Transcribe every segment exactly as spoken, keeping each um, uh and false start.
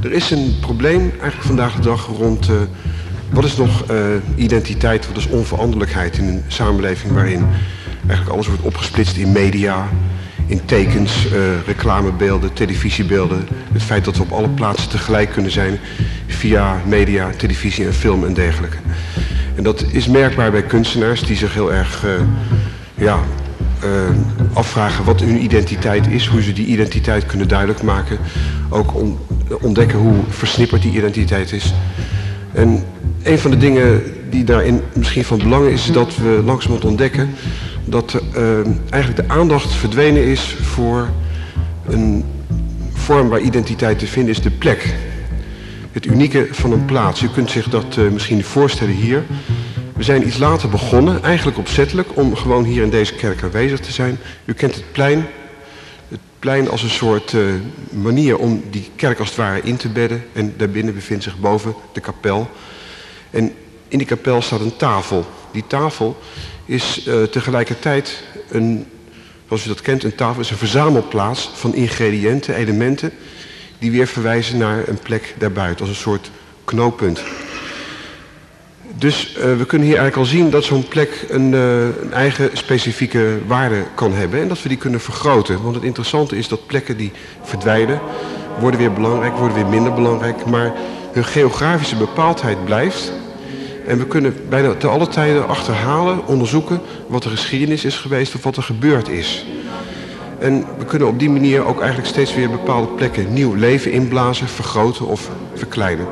Er is een probleem eigenlijk vandaag de dag rond uh, wat is nog uh, identiteit, wat is onveranderlijkheid in een samenleving waarin eigenlijk alles wordt opgesplitst in media, in tekens, uh, reclamebeelden, televisiebeelden. Het feit dat we op alle plaatsen tegelijk kunnen zijn via media, televisie en film en dergelijke. En dat is merkbaar bij kunstenaars die zich heel erg uh, ja, uh, afvragen wat hun identiteit is, hoe ze die identiteit kunnen duidelijk maken. Ook on, ontdekken hoe versnipperd die identiteit is. En een van de dingen die daarin misschien van belang is, is dat we langzamerhand ontdekken dat uh, eigenlijk de aandacht verdwenen is voor een vorm waar identiteit te vinden is, de plek. Het unieke van een plaats. U kunt zich dat uh, misschien voorstellen hier. We zijn iets later begonnen, eigenlijk opzettelijk, om gewoon hier in deze kerk aanwezig te zijn. U kent het plein. Het plein als een soort uh, manier om die kerk als het ware in te bedden. En daarbinnen bevindt zich boven de kapel. En in die kapel staat een tafel. Die tafel is uh, tegelijkertijd een, zoals u dat kent, een tafel is een verzamelplaats van ingrediënten, elementen, die weer verwijzen naar een plek daarbuiten, als een soort knooppunt. Dus uh, we kunnen hier eigenlijk al zien dat zo'n plek een, uh, een eigen specifieke waarde kan hebben en dat we die kunnen vergroten. Want het interessante is dat plekken die verdwijnen, worden weer belangrijk, worden weer minder belangrijk, maar hun geografische bepaaldheid blijft. En we kunnen bijna te alle tijden achterhalen, onderzoeken wat de geschiedenis is geweest of wat er gebeurd is. En we kunnen op die manier ook eigenlijk steeds weer bepaalde plekken nieuw leven inblazen, vergroten of verkleinen.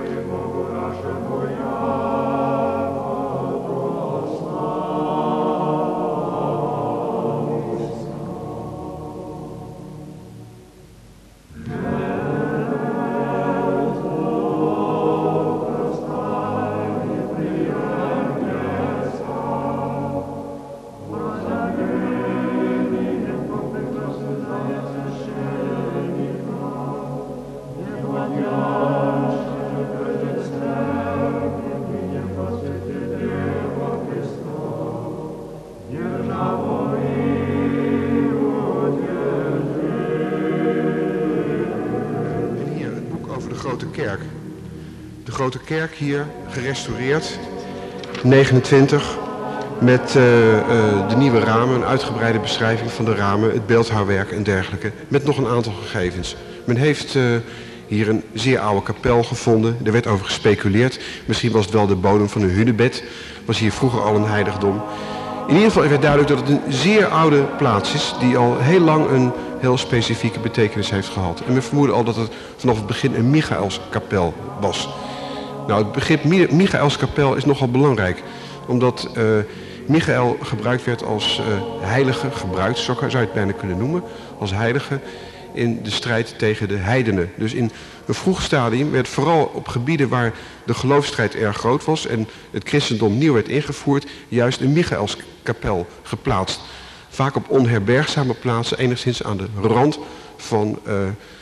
De kerk hier gerestaureerd, negenentwintig, met uh, uh, de nieuwe ramen, een uitgebreide beschrijving van de ramen, het beeldhouwwerk en dergelijke, met nog een aantal gegevens. Men heeft uh, hier een zeer oude kapel gevonden, er werd over gespeculeerd, misschien was het wel de bodem van een hunebed, was hier vroeger al een heiligdom. In ieder geval werd duidelijk dat het een zeer oude plaats is, die al heel lang een heel specifieke betekenis heeft gehad. En we vermoeden al dat het vanaf het begin een Michaelskapel was. Nou, het begrip Michaelskapel is nogal belangrijk, omdat uh, Michael gebruikt werd als uh, heilige, gebruikt, zo zou je het bijna kunnen noemen, als heilige in de strijd tegen de heidenen. Dus in een vroeg stadium werd vooral op gebieden waar de geloofsstrijd erg groot was en het christendom nieuw werd ingevoerd, juist een Michaelskapel geplaatst. Vaak op onherbergzame plaatsen, enigszins aan de rand van uh,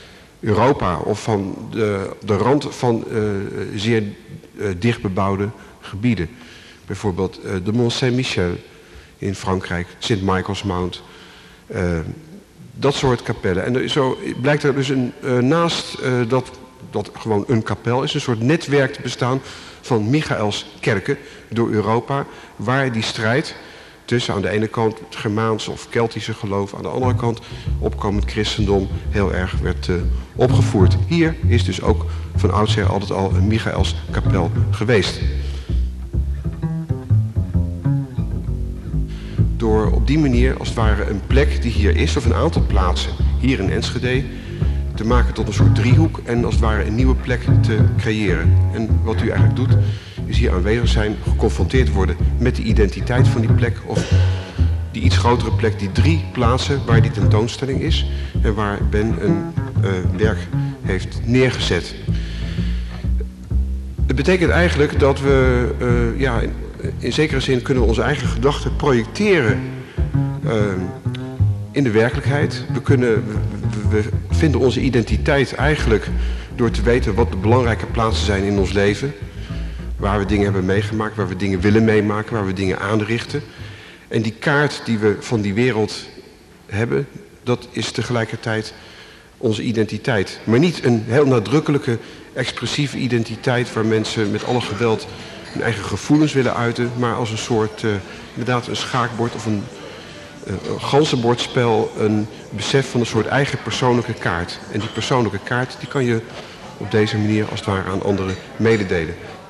Europa of van de, de rand van uh, zeer uh, dichtbebouwde gebieden. Bijvoorbeeld uh, de Mont Saint-Michel in Frankrijk, Sint Michael's Mount. Uh, dat soort kapellen. En er, zo blijkt er dus een, uh, naast uh, dat, dat gewoon een kapel is, een soort netwerk te bestaan van Michaelskerken door Europa, waar die strijd tussen aan de ene kant het Germaanse of Keltische geloof, aan de andere kant opkomend christendom heel erg werd uh, opgevoerd. Hier is dus ook van oudsher altijd al een Michaelskapel geweest. Door op die manier als het ware een plek die hier is, of een aantal plaatsen hier in Enschede, te maken tot een soort driehoek en als het ware een nieuwe plek te creëren. En wat u eigenlijk doet, is hier aanwezig zijn, geconfronteerd worden met de identiteit van die plek of die iets grotere plek, die drie plaatsen waar die tentoonstelling is en waar Ben een uh, werk heeft neergezet. Het betekent eigenlijk dat we, uh, ja, in, in zekere zin kunnen we onze eigen gedachten projecteren uh, in de werkelijkheid. We, kunnen, we, we vinden onze identiteit eigenlijk door te weten wat de belangrijke plaatsen zijn in ons leven. Waar we dingen hebben meegemaakt, waar we dingen willen meemaken, waar we dingen aanrichten. En die kaart die we van die wereld hebben, dat is tegelijkertijd onze identiteit. Maar niet een heel nadrukkelijke, expressieve identiteit waar mensen met alle geweld hun eigen gevoelens willen uiten, maar als een soort, uh, inderdaad een schaakbord of een, uh, een ganzenbordspel, een besef van een soort eigen persoonlijke kaart. En die persoonlijke kaart die kan je op deze manier als het ware aan anderen mededelen.